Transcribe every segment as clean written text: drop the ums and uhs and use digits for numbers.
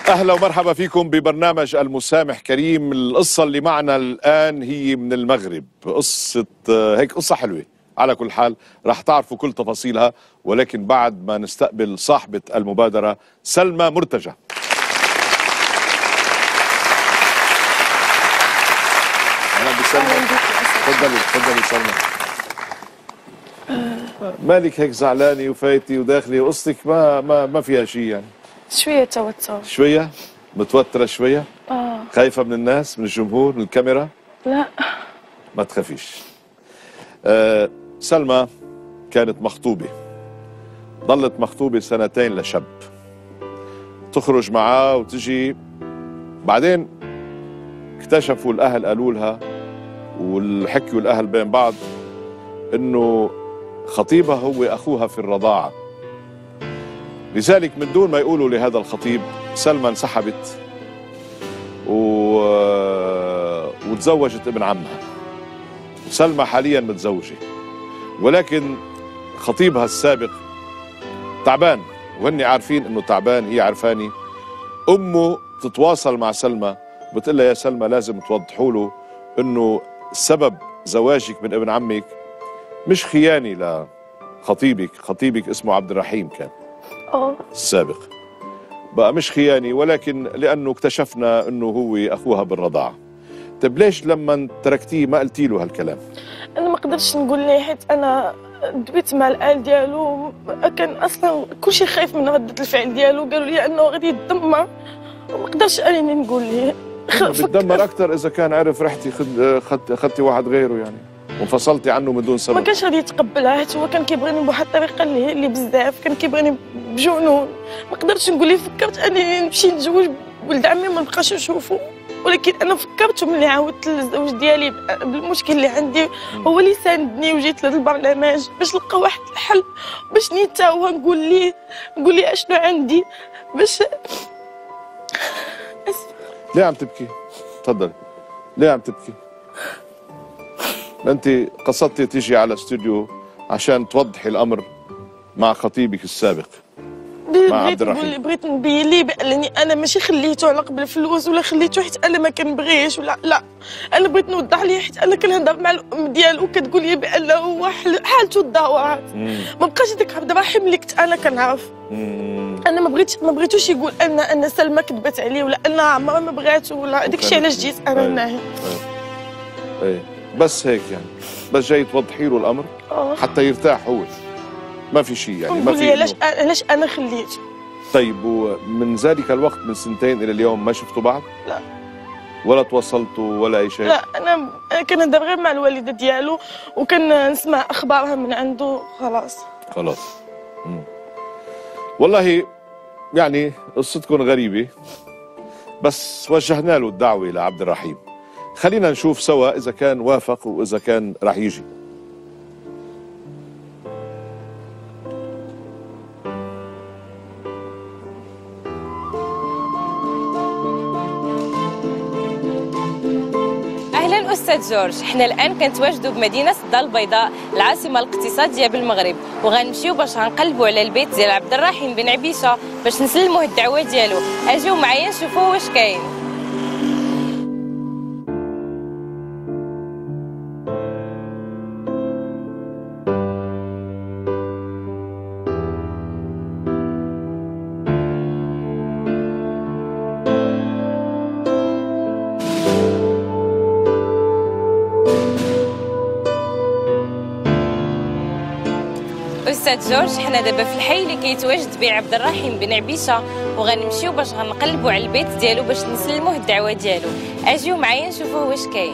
أهلا ومرحبا فيكم ببرنامج المسامح كريم. القصة اللي معنا الآن هي من المغرب، قصة هيك قصة حلوة. على كل حال راح تعرفوا كل تفاصيلها، ولكن بعد ما نستقبل صاحبة المبادرة سلمى مرتجى. أهلا بسلمى. تفضلي سلمى. مالك هيك زعلانة وفايتي وداخلة قصتك ما فيها شيء يعني؟ شوية توتر. شوية؟ متوترة شوية؟ خايفة من الناس، من الجمهور، من الكاميرا؟ لا ما تخافيش. سلمى كانت مخطوبة، ضلت مخطوبة 2 لشاب، تخرج معاه وتجي، بعدين اكتشفوا الأهل، قالوا لها والحكيوا الأهل بين بعض إنه خطيبها هو أخوها في الرضاعة. لذلك من دون ما يقولوا لهذا الخطيب سلمى انسحبت وتزوجت ابن عمها. سلمى حاليا متزوجة، ولكن خطيبها السابق تعبان، وهن عارفين انه تعبان، هي عرفاني. امه تتواصل مع سلمى بتقول لها يا سلمى لازم توضحوا له انه سبب زواجك من ابن عمك مش خيانة لخطيبك، خطيبك اسمه عبد الرحيم كان السابق، بقى مش خيانة، ولكن لأنه اكتشفنا أنه هو أخوها بالرضاعة. طيب ليش لما تركتيه ما قلتي له هالكلام؟ أنا ما قدرتش نقول ليه، حيت أنا دبيت مع الآل ديالو، كان أصلا كل شيء خايف من ردة الفعل ديالو، قالوا لي أنه غادي يتدمر، وما قدرتش أنني نقول ليه. بتدمر أكثر إذا كان عرف رحتي خدتي واحد غيره يعني، وانفصلتي عنه من دون سبب. ما كانش غادي يتقبلها، حيت هو كان كيبغيني بواحد الطريقه اللي بزاف، كان كيبغيني بجنون. ما قدرتش نقول ليه، فكرت انني نمشي نتزوج ولد عمي ما نبقاش نشوفو، ولكن انا فكرت ملي عاودت للزوج ديالي بالمشكل اللي عندي، هو اللي ساندني، وجيت لهذا البرنامج باش نلقى واحد الحل، باش نيتا هو نقول ليه اشنو عندي باش. ليه عم تبكي؟ تفضلي. ليه عم تبكي؟ انت قصدتي تيجي على استوديو عشان توضحي الامر مع خطيبك السابق مع عبد الرحيم. بغيت نبين ليه بانني انا ماشي خليته على قبل الفلوس، ولا خليته حيت انا ما كنبغيش، ولا لا، انا بغيت نوضح ليه، حيت انا كنهضر مع الام ديالو وكتقول لي بانه هو حالته تدهورات، ما بقاش داك عبد الرحيم اللي كنت انا كنعرف. انا ما بغيتوش يقول ان سلمى كذبت عليه، ولا انها عمرها ما بغاتو، ولا داكشي علاش جيت انا هنايا. ايه بس هيك يعني، بس جاي توضحي له الامر حتى يرتاح هو، ما في شيء يعني، ما في. علاش انا خليته. طيب ومن ذلك الوقت من 2 الى اليوم ما شفتوا بعض؟ لا. ولا تواصلتوا ولا اي شيء؟ لا، انا كنهضر غير مع الوالده ديالو، وكنسمع اخبارها من عنده. خلاص. والله يعني قصتكم غريبه، بس وجهنا له الدعوه لعبد الرحيم. خلينا نشوف سوا إذا كان وافق وإذا كان راح يجي. أهلا أستاذ جورج، احنا الآن كنتواجدوا بمدينة الدار البيضاء، العاصمة الاقتصادية بالمغرب، وغنمشيو باش غنقلبوا على البيت ديال عبد الرحيم بن عبيشة باش نسلموه الدعوة ديالو. أجيو معايا نشوفوا واش كاين. أستاذ جورج، حنا دابا في الحي اللي كيتواجد به عبد الرحيم بن عبيشة، وغنمشيو باش غنقلبوا على البيت ديالو باش نسلموه الدعوة ديالو. أجيو معايا نشوفوه واش كاين.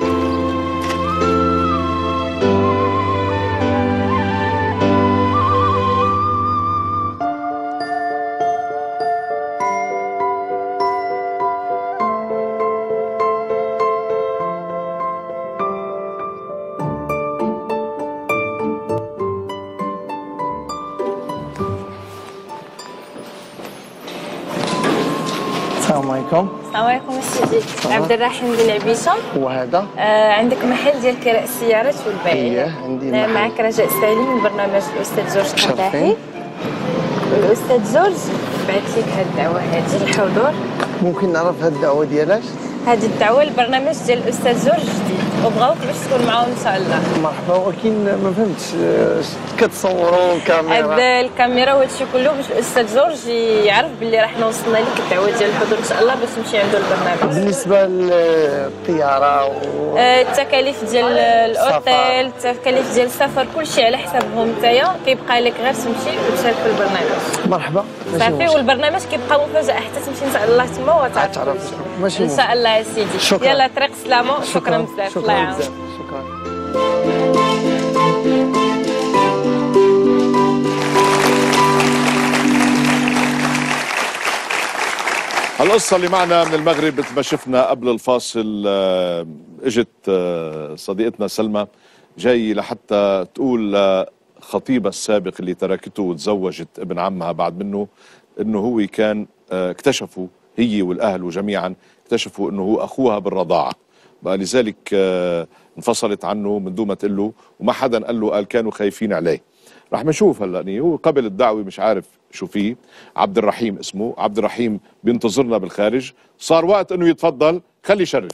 السلام عليكم. السلام عليكم سيدي. عبد الرحيم بن عبيشة. وهذا عندك محل ديال كراء السيارات والبيع. اييه عندي محل. معك رجاء سالم من برنامج الاستاذ جورج القداحي. الاستاذ جورج بعثت لك هذه الدعوه هذه الحضور. ممكن نعرف هاد الدعوه ديالاش؟ هذه الدعوه البرنامج ديال الاستاذ جورج جديد وبغاوك باش تكون معاهم ان شاء الله. مرحبا، ولكن ما فهمتش كتصوروا كاميرا؟ هاد الكاميرا وهادشي كله باش الاستاذ جورج يعرف باللي راه حنا وصلنا لك الدعوه ديال الحضور ان شاء الله باش تمشي عنده البرنامج. بالنسبه للطياره التكاليف ديال الاوتيل، التكاليف ديال السفر، كلشي على حسابهم نتايا، كيبقى لك غير تمشي وتشارك في البرنامج. مرحبا صافي، والبرنامج كيبقى مفاجاه حتى تمشي ان شاء الله تما وتعرف ماشي ان شاء الله يا سيدي. شكرا. يلا طريق سلامه. شكرا بزاف. الله يعاونك. شكرا. القصة اللي معنا من المغرب مثل ما شفنا قبل الفاصل، اجت صديقتنا سلمى جاي لحتى تقول لخطيبها السابق اللي تركته وتزوجت ابن عمها بعد منه انه هو كان اكتشفوا هي والاهل جميعا اكتشفوا انه هو اخوها بالرضاعة، بقى لذلك انفصلت عنه من دون ما تقول له، وما حدا قال له، قال كانوا خايفين عليه. رح نشوف هلا هو قبل الدعوه مش عارف شو فيه. عبد الرحيم اسمه، عبد الرحيم بينتظرنا بالخارج، صار وقت انه يتفضل، خلي يشرف.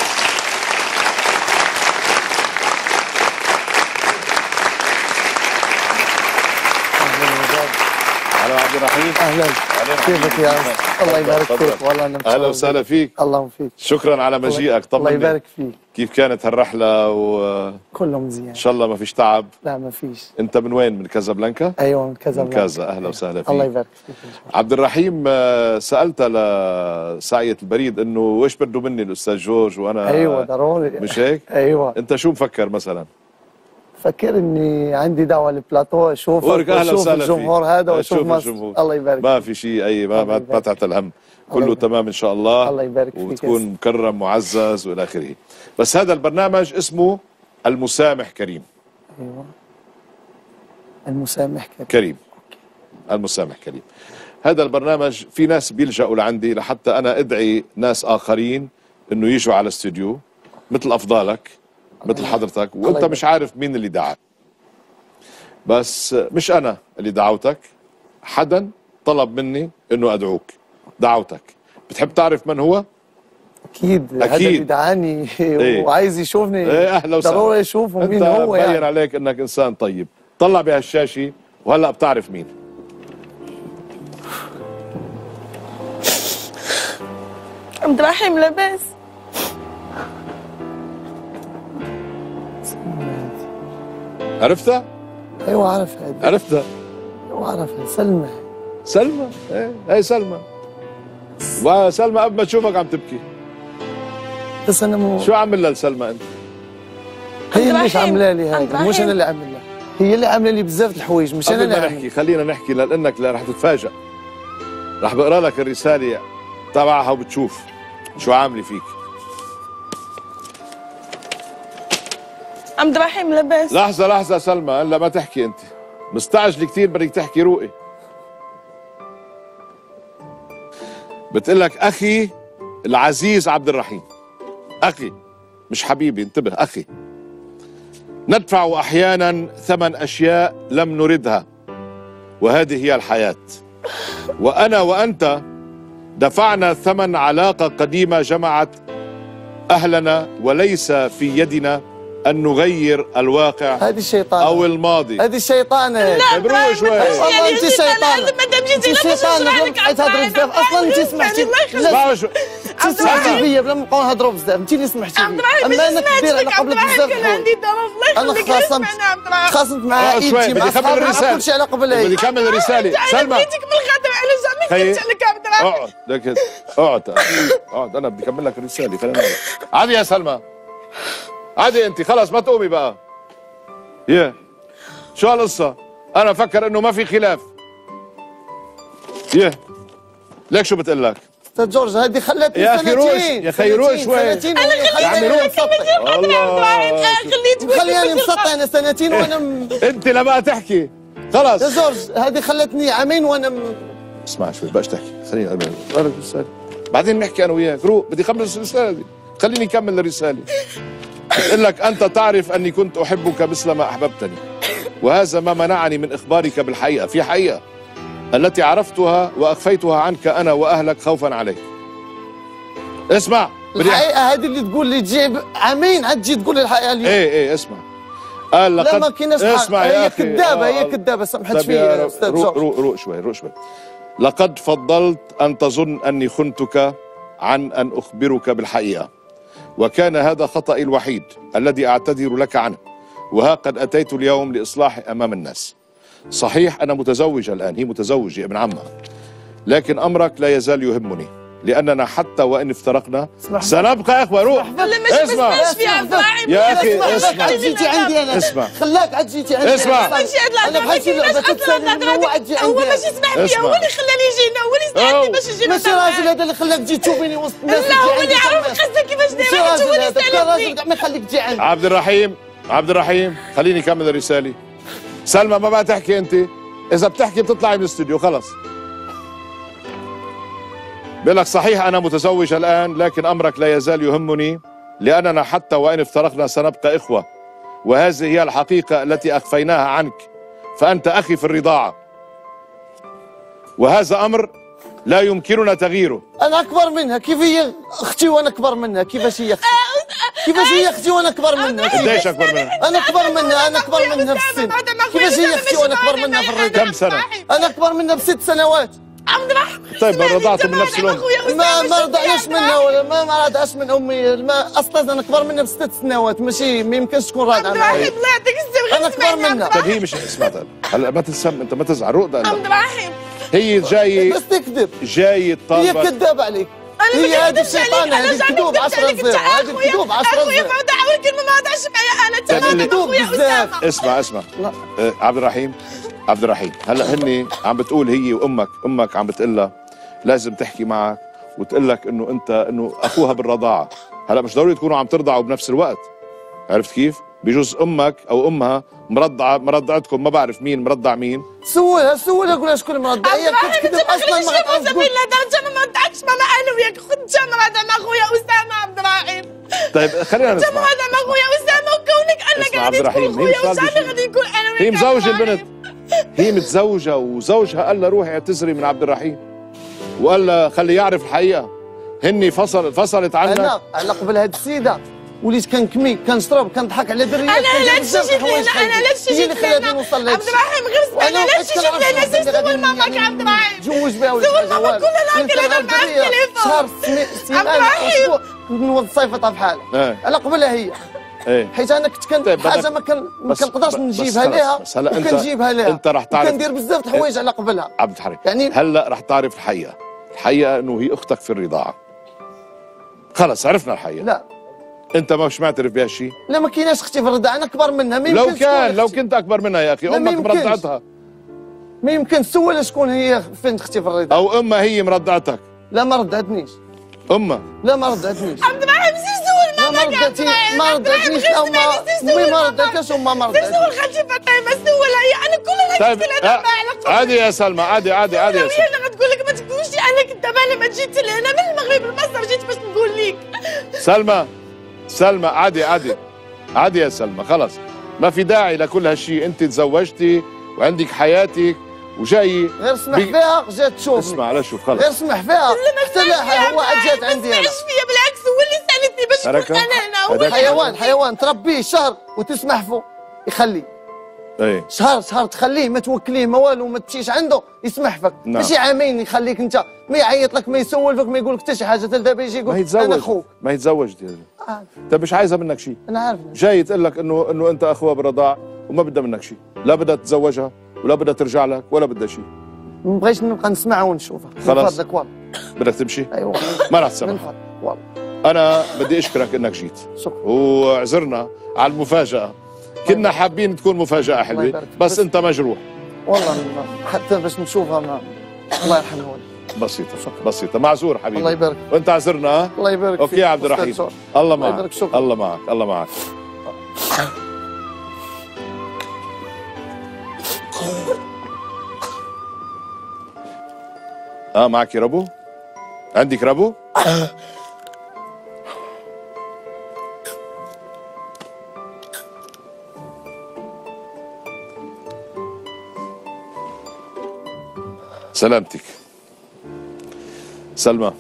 اهلا عبد الرحيم. اهلا، كيفك يا الله يبارك فيك. والله انا اهلا وسهلا فيك. الله فيك. شكرا على مجيئك. طمني الله يبارك فيك. كيف كانت هالرحله كله مزيان ان شاء الله ما فيش تعب؟ لا ما فيش. انت من وين؟ من كازابلانكا؟ ايوه من كازابلانكا. من كازا. اهلا وسهلا فيك. الله يبارك فيك. عبد الرحيم، سالت لساعية البريد انه ويش بده مني الاستاذ جورج وانا ايوه ضروري، مش هيك؟ ايوه. انت شو مفكر مثلا؟ فكر اني عندي دعوه للبلاطو، اشوفك واشوف الجمهور هذا واشوف مصر. الله يبارك. ما في شيء، اي ما تعتل هم، كله تمام ان شاء الله. الله يبارك فيك وتكون مكرم معزز والى اخره. بس هذا البرنامج اسمه المسامح كريم. ايوه المسامح كريم. المسامح كريم. هذا البرنامج في ناس بيلجأوا لعندي لحتى انا ادعي ناس اخرين انه يجوا على الاستوديو مثل افضالك، مثل حضرتك، وانت مش عارف مين اللي دعاك. بس مش انا اللي دعوتك، حدا طلب مني انه ادعوك، دعوتك. بتحب تعرف من هو؟ اكيد. هذا اللي دعاني وعايز يشوفني. اهلا وسهلا. ضروري يشوفه مين هو. انت باين عليك انك انسان طيب. طلع بهالشاشه وهلا بتعرف مين. عبد الرحيم لاباس. عرفتها؟ ايوه عارفها. عرفتها؟ ايوه عارفها. سلمى. سلمى؟ ايه هي سلمى. وسلمى قبل ما تشوفك عم تبكي. بس انا شو عامل لها لسلمى انت؟ هي اللي مش عامله لي هذا، مش انا اللي عامل لها، هي اللي عامله لي بزاف الحوايج، مش انا اللي عامل. نحكي، خلينا نحكي لانك رح تتفاجئ. رح بقرا لك الرساله تبعها وبتشوف شو عامله فيك. عبد الرحيم لاباس. لحظة سلمى، هلا ما تحكي انت. مستعجل كثير، بدك تحكي روقي. بتقلك اخي العزيز عبد الرحيم. اخي مش حبيبي، انتبه، اخي. ندفع احيانا ثمن اشياء لم نردها، وهذه هي الحياة. وانا وانت دفعنا ثمن علاقة قديمة جمعت اهلنا، وليس في يدنا أن نغير الواقع. هذه الشيطان أو الماضي. هذه الشيطانة. ابروق شوي. والله أنت شيطانة. أنت شيطانة بلا ما تهضري بزاف. أصلا أنت سمحتي. أنت سمحتي فيا بلا ما نبقاو نهضروا بزاف. أنت اللي سمحتي فيا. أما أنا كبير على قبلك بزاف. أنا خاصمت مع عائلتي مع أصحابي ما كلشي على قبل. بدي كمل الرسالة. سلمى. جيتك بالخدمة على جنبك قلت لك عبد الرحيم. اقعد أنا بدي أكمل لك الرسالة. خلينا عادي يا سلمى. عادي انت، خلص ما تقومي بقى. شو هالقصة؟ انا فكر انه ما في خلاف. ليك شو بتقول لك؟ استاذ جورج هذه خلتني يا اخي روش، يا اخي روش شوي. انا خليتني مسطح. خليني مسطح انا سنتين وانا انت لما تحكي خلص. يا جورج هذه خلتني عامين وانا اسمع شوي بقاش تحكي، خليني اقرا لك الرسالة بعدين نحكي انا وياك. روح بدي اخلص الرسالة دي، خليني اكمل الرسالة. بقول لك أنت تعرف أني كنت أحبك مثل ما أحببتني، وهذا ما منعني من إخبارك بالحقيقة. في حقيقة التي عرفتها وأخفيتها عنك أنا وأهلك خوفا عليك. اسمع الحقيقة هذه اللي تقول لي تجي عامين عاد تجي تقول لي الحقيقة اليوم. ايه اسمع. قال لقد لا ما كايناش اسمع يا هي أخي. كذابة هي كذابة سمحت فيا يا أستاذ جورج. روق شوي. لقد فضلت أن تظن أني خنتك عن أن أخبرك بالحقيقة، وكان هذا خطأي الوحيد الذي أعتذر لك عنه، وها قد أتيت اليوم لإصلاحي أمام الناس. صحيح أنا متزوجة الآن، هي متزوجة ابن عمها، لكن أمرك لا يزال يهمني، لأننا حتى وإن افترقنا سنبقى إخوة. روح اسمع يا أخي، اسمع جيتي عندي أنا، اسمع خلاك عاد جيتي عندي اسمع. أنا بحال شي لعبة تتسالي هو عاد جي عندي. هو ماشي يسمح فيا، هو اللي خلاني يجي هنا، هو اللي ساعدني باش يجي. ماشي راجل هذا اللي خلاك تجي تشوفيني وسط الناس. لا هو اللي عرف قصدك كيفاش داير، هو اللي راجل كاع ما يخليك تجي عندي. عبد الرحيم خليني أكمل الرسالة. سلمى ما بقى تحكي أنت، إذا بتحكي بتطلعي من الاستوديو خلص. بيقول لك صحيح أنا متزوج الآن، لكن أمرك لا يزال يهمني، لأننا حتى وإن افترقنا سنبقى إخوة، وهذه هي الحقيقة التي أخفيناها عنك، فأنت أخي في الرضاعة، وهذا أمر لا يمكننا تغييره. أنا أكبر منها، كيف هي أختي وأنا أكبر منها؟ كيفاش هي أختي؟ كيفاش هي أختي وأنا أكبر منها؟ قديش أكبر منها؟ أنا أكبر منها في السن. كيفاش هي أختي وأنا أكبر منها في الرضاعة؟ كم سنة؟ أنا أكبر منها ب6 سنوات. طيب رضعت من نفس الأم؟ ما رضعناش منها ولا ما رضعش من أمي، أصلا أنا أكبر منها ب6 سنوات، ماشي ما يمكنش تكون راضعة معايا. الله يعطيك الصبر. أنا أكبر منها. طيب هي مش اسمع هلا ما تسم، أنت ما تزعل روق ده. عبد الرحيم هي جاي بس تكذب، جاي هي تطالبك. كذاب عليك. هي هذه الشيطانة، هذه الكذوب 10-0، هذه الكذوب 10-0. أخويا فوضى أول كلمة ما وضعش معايا أنا تمام. كذوب بزاف. اسمع عبد الرحيم هلا هني عم بتقول هي وامك عم بتقلها لازم تحكي معك وتقول لك انه اخوها بالرضاعه. هلا مش ضروري تكونوا عم ترضعوا بنفس الوقت، عرفت كيف؟ بجوز امك او امها مرضعتكم، ما بعرف مين مرضع مين. سولها قول لها شكون مرضع. هي كتكذب اصلا، ما غتعرف تقول. لا درجة ما مرضعكش ماما أنا وياك، خد جا مرضع مع خويا أسامة. عبد الرحيم طيب خلينا نسمع. جا مرضع مع خويا أسامة، وكونك أنك غادي تكون خويا أسامة غادي يكون أنا وياك. هي مزوجة البنت، هي متزوجة وزوجها قال لها روحي اعتذري من عبد الرحيم، وقال لها خلي يعرف الحقيقة. هني فصلت عنك. أنا على قبل هاد السيدة وليت كنكمي كنشرب كنضحك على دريات. انا لا تشي جيت لهنا عبد الرحيم غير اسمع. انا لا تشي جيت لهنا سول ماماك عبد الرحيم. جوج بها ولا سول ماما كلها كلمة معاك التليفون. شهر عبد الرحيم من صيفطها بحالها على قبلها هي. حيت انا كنت حاجه ما كنقدرش نجيبها لها، وكنجيبها لها. انت راح تعرف، كندير بزاف د الحوايج على قبلها. عبد الحريم يعني هلا راح تعرف الحقيقه انه هي اختك في الرضاعه. خلص عرفنا الحقيقه. لا انت مش معترف بهالشيء؟ لا ما كايناش اختي في الرضاعه، انا اكبر منها. ما يمكن لو كنت اكبر منها يا اخي، امك مرضعتها. ما يمكن سولها شكون هي فين اختي في الرضاعه. او امها هي مرضعتك. لا ما رضعتنيش. امها لا ما رضعتنيش. عبد الرحيم سول ماماك. ما رضعتنيش امي ما رضعتكش وما ما رضعتنيش. سول خالتي فاطمه سولها هي. انا كلنا قلت لها عادي يا سلمى، عادي يا سلمى. انا غتقول لك ما تقولش انا كنت انا ما جيت لهنا من المغرب لمصر، جيت باش نقول لك. سلمى عادي يا سلمى، خلص ما في داعي لكل هالشيء. انت تزوجتي وعندك حياتك وجاي غير اسمح فيها جات تشوفني. اسمع لا شوف خلص غير اسمح فيها حتى لا هو جات عندي انا. ما فيا بالعكس، هو اللي سالتني باش نكون انا هنا. هو حيوان تربيه شهر وتسمح فيه يخلي. شهر تخليه، ما توكليه ما والو، ما تمشيش عنده يسمح فيك. ماشي عامين يخليك انت ما يعيط لك ما يسول فيك ما يقول لك حتى شي حاجه. دابا يجي يقول انا اخوك. ما يتزوج انت مش عايزه منك شيء. انا عارف. جاي تقول لك انه انت اخوها بالرضاع وما بدها منك شيء، لا بدها تتزوجها ولا بدها ترجع لك ولا بدها شيء. ما بغيتش نبقى نسمعها ونشوفها. خلاص من فضلك والله. بدك تمشي؟ ايوه ما راح تسمع. من فضلك والله. انا بدي اشكرك انك جيت. شكرا. وعذرنا على المفاجاه، كنا حابين تكون مفاجاه حلوه بس انت مجروح والله. حتى باش نشوفها الله يرحمه. بسيطه معذور حبيبي. الله يبارك. وانت عذرنا. الله يبارك. اوكي يا عبد الرحيم، الله معك. الله معك. معك ربو؟ عندك ربو؟ سلامتك. سلمى،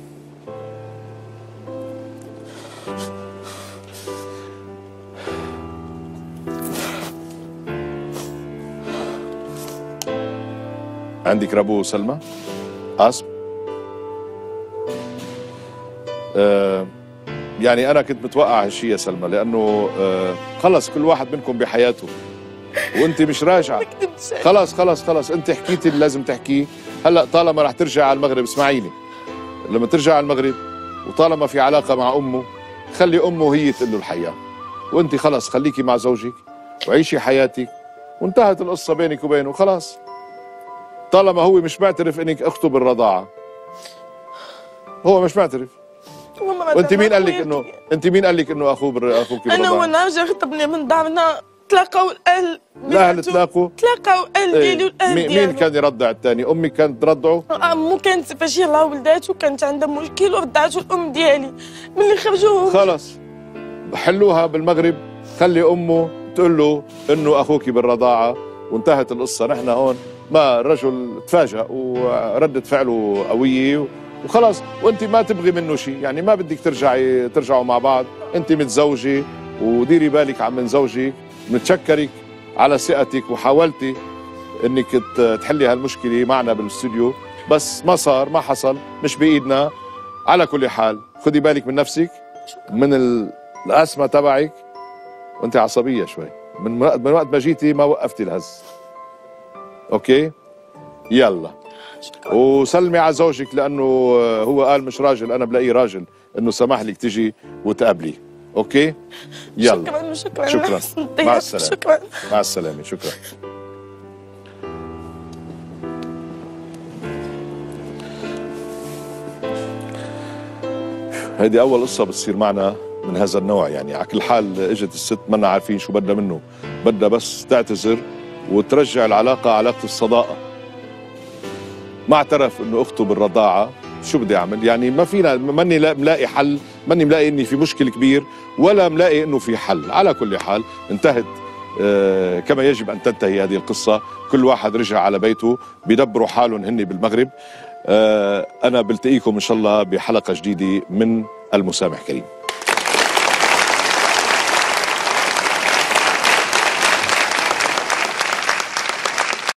عندك ربو سلمى؟ عصب؟ يعني أنا كنت متوقع هالشيء يا سلمى، لأنه خلص كل واحد منكم بحياته وأنت مش راجعة. خلص أنت حكيتي اللي لازم تحكيه. هلا طالما رح ترجع على المغرب، اسمعيني، لما ترجع على المغرب وطالما في علاقة مع أمه، خلي أمه هي تقول له الحقيقة، وأنت خلص خليكي مع زوجك وعيشي حياتك وانتهت القصة بينك وبينه خلاص. طالما هو مش معترف انك اخته بالرضاعة، هو مش معترف. وانت مين قال لك انه اخوك بالرضاعة؟ انا وانا جا خطبني من دارنا، تلاقوا الاهل. الاهل تلاقوا الاهل ديالي والاهل ديالو. مين كان يرضع الثاني؟ امك كانت ترضعه؟ امه كانت فاش يلاه ولداتو كانت عندها مشكل ورضعته الام ديالي. ملي خرجوا خلاص حلوها بالمغرب، خلي امه تقول له انه اخوك بالرضاعة وانتهت القصة. نحن هون ما الرجل تفاجأ وردة فعله قوية وخلاص، وانت ما تبغي منه شيء، يعني ما بدك ترجعوا مع بعض. انت متزوجة وديري بالك من زوجك. بنتشكرك على ثقتك وحاولتي انك تحلي هالمشكلة معنا بالاستوديو، بس ما صار، ما حصل، مش بايدنا. على كل حال خدي بالك من نفسك، من الأزمة تبعك، وانت عصبية شوي. من وقت ما جيتي ما وقفتي الهز. اوكي يلا. وسلمي على زوجك، لانه هو قال مش راجل، انا بلاقيه راجل انه سمح لك تجي وتقابليه. اوكي يلا. شكرا. مع السلامه. شكرا. مع السلامه. شكرا. هيدي اول قصه بتصير معنا من هذا النوع. يعني على كل حال اجت الست منا عارفين شو بدها منه، بدها بس تعتذر وترجع العلاقة علاقة الصداقة. ما اعترف انه اخته بالرضاعة، شو بدي اعمل؟ يعني ما فينا، ماني ملاقي حل، ماني ملاقي اني في مشكل كبير ولا ملاقي انه في حل. على كل حال انتهت كما يجب ان تنتهي هذه القصة. كل واحد رجع على بيته، بيدبروا حالهم هني بالمغرب. انا بلتقيكم ان شاء الله بحلقة جديدة من المسامح كريم.